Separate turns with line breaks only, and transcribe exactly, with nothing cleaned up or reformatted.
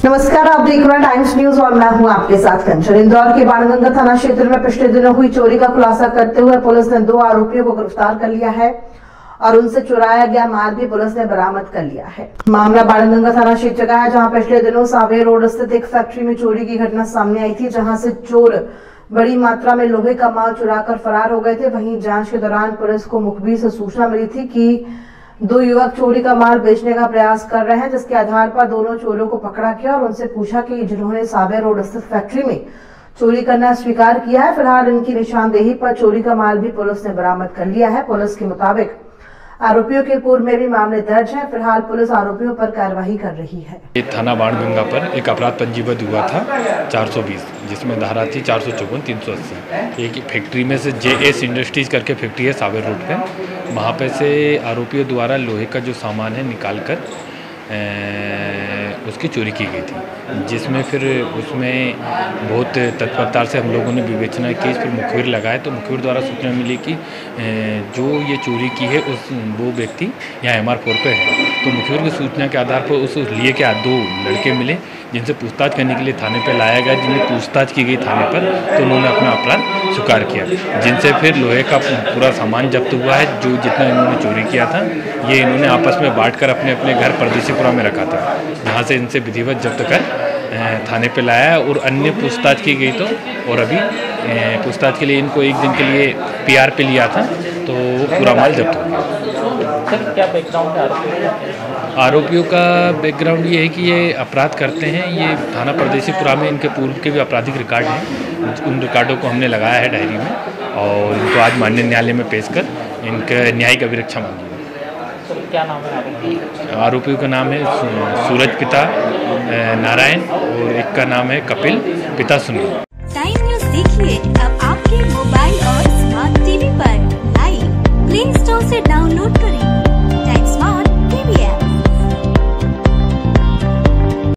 नमस्कार, आप देख रहे हैं टाइम्स न्यूज और मैं हूं आपके साथ कंचन। इंदौर के बाणगंगा थाना क्षेत्र में पिछले दिनों हुई चोरी का खुलासा करते हुए पुलिस ने दो आरोपियों को गिरफ्तार कर लिया है और उनसे चुराया गया माल भी पुलिस ने बरामद कर लिया है। मामला बाणगंगा थाना क्षेत्र का है, जहां पिछले दिनों सावेर रोड स्थित एक फैक्ट्री में चोरी की घटना सामने आई थी, जहां से चोर बड़ी मात्रा में लोहे का माल चुराकर फरार हो गए थे। वहीं जांच के दौरान पुलिस को मुखबिर से सूचना मिली थी कि दो युवक चोरी का माल बेचने का प्रयास कर रहे हैं, जिसके आधार पर दोनों चोरों को पकड़ा गया और उनसे पूछा कि जिन्होंने सावेर रोड स्थित फैक्ट्री में चोरी करना स्वीकार किया है। फिलहाल इनकी निशानदेही पर चोरी का माल भी पुलिस ने बरामद कर लिया है। पुलिस के मुताबिक आरोपियों के पूर्व में भी मामले दर्ज हैं। फिलहाल पुलिस आरोपियों पर कार्रवाई कर रही है।
ये थाना बाणगंगा पर एक अपराध पंजीबद्ध हुआ था चार सौ बीस, जिसमें धारा थी चार सौ चौवन तीन सौ अस्सी। एक फैक्ट्री में से जे एस इंडस्ट्रीज करके फैक्ट्री है सावेर रोड पे, वहाँ पे से आरोपियों द्वारा लोहे का जो सामान है निकाल कर उसकी चोरी की गई थी, जिसमें फिर उसमें बहुत तत्परता से हम लोगों ने विवेचना की। फिर मुखबिर लगाए तो मुखबिर द्वारा सूचना मिली कि जो ये चोरी की है उस वो व्यक्ति यहाँ एम आर फोर पे है। तो मुखबिर की सूचना के आधार पर उस लिए के दो लड़के मिले, जिनसे पूछताछ करने के लिए थाने पर लाया गया। जिन्हें पूछताछ की गई थाने पर तो उन्होंने अपना अपराध स्वीकार किया, जिनसे फिर लोहे का पूरा सामान जब्त हुआ है। जो जितना इन्होंने चोरी किया था ये इन्होंने आपस में बांट कर अपने अपने घर परदेशीपुरा में रखा था, जहाँ से इनसे विधिवत जब्त कर थाने पे लाया और अन्य पूछताछ की गई। तो और अभी पूछताछ के लिए इनको एक दिन के लिए पी आर पे लिया था, तो पूरा माल जब्त हो गया।
सर, क्या बैकग्राउंड है
आरोपियों का? बैकग्राउंड ये है कि ये अपराध करते हैं। ये थाना परदेशीपुरा में इनके पूर्व के भी आपराधिक रिकॉर्ड हैं। उन रिकॉर्डों को हमने लगाया है डायरी में और इनको आज माननीय न्यायालय में पेश कर इनका न्यायिक अभिरक्षा मांगी है।
क्या नाम है
आरोपियों का? नाम है सूरज पिता नारायण और एक का नाम है कपिल पिता सुनील।
टाइम न्यूज़ देखिए।